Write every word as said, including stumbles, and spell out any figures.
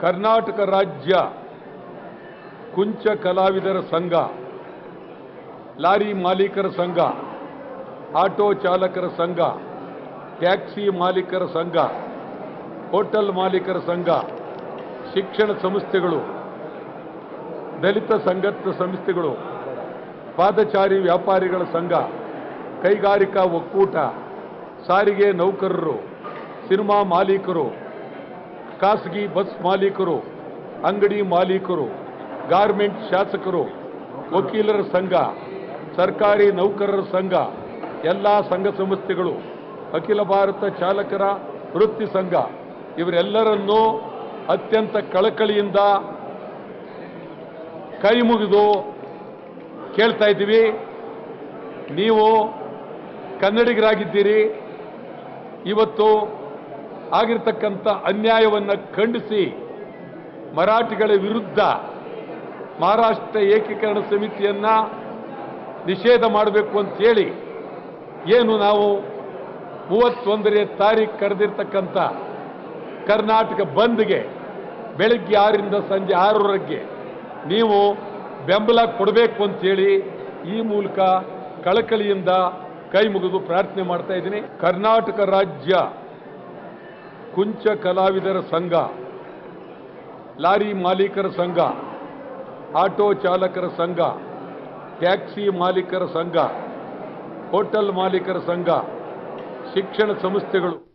ಕರ್ನಾಟಕ ರಾಜ್ಯ ಕುಂಚ ಕಲಾವಿದರ ಸಂಘ, ಲಾರಿ ಮಾಲೀಕರ ಸಂಘ, ಆಟೋ ಚಾಲಕರ ಸಂಘ, ಟ್ಯಾಕ್ಸಿ ಮಾಲೀಕರ ಸಂಘ, ಹೋಟೆಲ್ ಮಾಲೀಕರ ಸಂಘ, ಶಿಕ್ಷಣ ಸಂಸ್ಥೆಗಳು, ದಲಿತ ಸಂಘರ್ಷ ಸಂಸ್ಥೆಗಳು, ಪಾದಚಾರಿ ವ್ಯಾಪಾರಿಗಳ ಸಂಘ, ಕೈಗಾರಿಕಾ ಒಕ್ಕೂಟ, ಸಾರಿಗೆ ನೌಕರರು, ಸಿನಿಮಾ ಮಾಲೀಕರು, ಖಾಸಗಿ ಬಸ್ ಮಾಲೀಕರು, ಅಂಗಡಿ ಮಾಲೀಕರು, ಗಾರ್ಮೆಂಟ್ ಶಾಸಕರು, ವಕೀಲರ ಸಂಘ, ಸರ್ಕಾರಿ ನೌಕರರ ಸಂಘ, ಎಲ್ಲ ಸಂಘ ಸಂಸ್ಥೆಗಳು, ಅಖಿಲ ಭಾರತ ಚಾಲಕರ ವೃತ್ತಿ ಸಂಘ ಇವರೆಲ್ಲರನ್ನೂ ಅತ್ಯಂತ ಕಳಕಳಿಯಿಂದ ಕೈ ಮುಗಿದು ಕೇಳ್ತಾ ಇದ್ದೀವಿ. ನೀವು ಕನ್ನಡಿಗರಾಗಿದ್ದೀರಿ. ಇವತ್ತು ಆಗಿರತಕ್ಕಂಥ ಅನ್ಯಾಯವನ್ನು ಖಂಡಿಸಿ ಮರಾಠಿಗಳ ವಿರುದ್ಧ ಮಹಾರಾಷ್ಟ್ರ ಏಕೀಕರಣ ಸಮಿತಿಯನ್ನ ನಿಷೇಧ ಮಾಡಬೇಕು ಅಂತ ಹೇಳಿ ಏನು ನಾವು ಮೂವತ್ತೊಂದನೇ ತಾರೀಕು ಕರೆದಿರ್ತಕ್ಕಂಥ ಕರ್ನಾಟಕ ಬಂದ್ಗೆ ಬೆಳಗ್ಗೆ ಆರರಿಂದ ಸಂಜೆ ಆರರವರೆಗೆ ನೀವು ಬೆಂಬಲ ಕೊಡಬೇಕು ಅಂತೇಳಿ ಈ ಮೂಲಕ ಕಳಕಳಿಯಿಂದ ಕೈ ಮುಗಿದು ಪ್ರಾರ್ಥನೆ ಮಾಡ್ತಾ ಇದ್ದೀನಿ. ಕರ್ನಾಟಕ ರಾಜ್ಯ ಕುಂಚ ಕಲಾವಿದರ ಸಂಘ, ಲಾರಿ ಮಾಲೀಕರ ಸಂಘ, ಆಟೋ ಚಾಲಕರ ಸಂಘ, ಟ್ಯಾಕ್ಸಿ ಮಾಲೀಕರ ಸಂಘ, ಹೋಟೆಲ್ ಮಾಲೀಕರ ಸಂಘ, ಶಿಕ್ಷಣ ಸಂಸ್ಥೆಗಳು